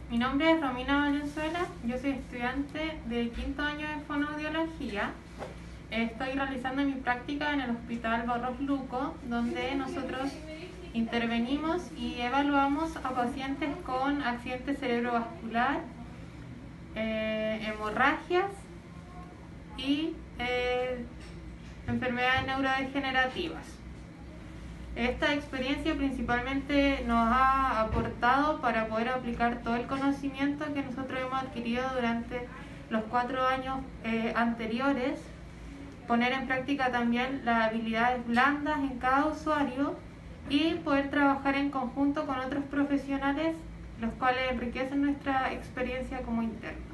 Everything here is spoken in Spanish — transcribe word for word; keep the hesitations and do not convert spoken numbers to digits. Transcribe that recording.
Mi nombre es Romina Valenzuela, yo soy estudiante de quinto año de fonoaudiología. Estoy realizando mi práctica en el Hospital Barros Luco, donde nosotros intervenimos y evaluamos a pacientes con accidente cerebrovascular, eh, hemorragias y eh, enfermedades neurodegenerativas. Esta experiencia principalmente nos ha aportado para poder aplicar todo el conocimiento que nosotros hemos adquirido durante los cuatro años eh, anteriores, poner en práctica también las habilidades blandas en cada usuario y poder trabajar en conjunto con otros profesionales, los cuales enriquecen nuestra experiencia como internos.